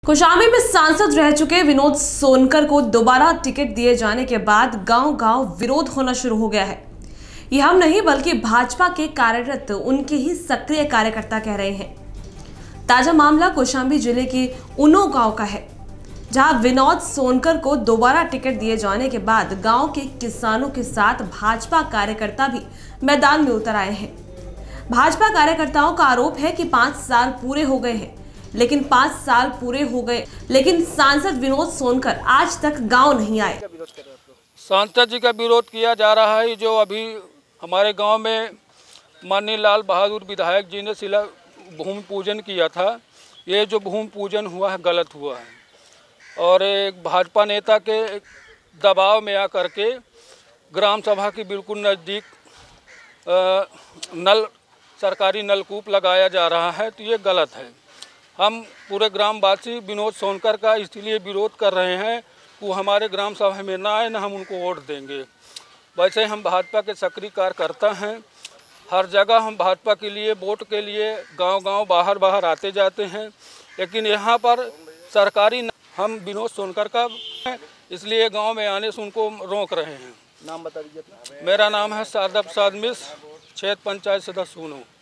कौशाम्बी में सांसद रह चुके विनोद सोनकर को दोबारा टिकट दिए जाने के बाद गांव-गांव विरोध होना शुरू हो गया है। ये हम नहीं बल्कि भाजपा के कार्यरत उनके ही सक्रिय कार्यकर्ता कह रहे हैं। ताजा मामला कौशाम्बी जिले के उनो गांव का है, जहां विनोद सोनकर को दोबारा टिकट दिए जाने के बाद गांव के किसानों के साथ भाजपा कार्यकर्ता भी मैदान में उतर आए हैं। भाजपा कार्यकर्ताओं का आरोप है कि 5 साल पूरे हो गए हैं, लेकिन 5 साल पूरे हो गए लेकिन सांसद विनोद सोनकर आज तक गांव नहीं आए। सांसद जी का विरोध किया जा रहा है। जो अभी हमारे गांव में माननीय लाल बहादुर विधायक जी ने शिला भूमि पूजन किया था, ये जो भूमि पूजन हुआ है गलत हुआ है और एक भाजपा नेता के दबाव में आकर के ग्राम सभा की बिल्कुल नज़दीक सरकारी नलकूप लगाया जा रहा है, तो ये गलत है। हम पूरे ग्रामवासी विनोद सोनकर का इसलिए विरोध कर रहे हैं कि वो हमारे ग्राम सभा में ना आए, ना हम उनको वोट देंगे। वैसे हम भाजपा के सक्रिय कार्यकर्ता हैं, हर जगह हम भाजपा के लिए वोट के लिए गांव-गांव बाहर आते जाते हैं, लेकिन यहाँ पर सरकारी हम विनोद सोनकर का इसलिए गांव में आने से उनको रोक रहे हैं। नाम बता दीजिए अपना। मेरा नाम है शारदा प्रसाद मिश्र, क्षेत्र पंचायत सदस्य हूँ।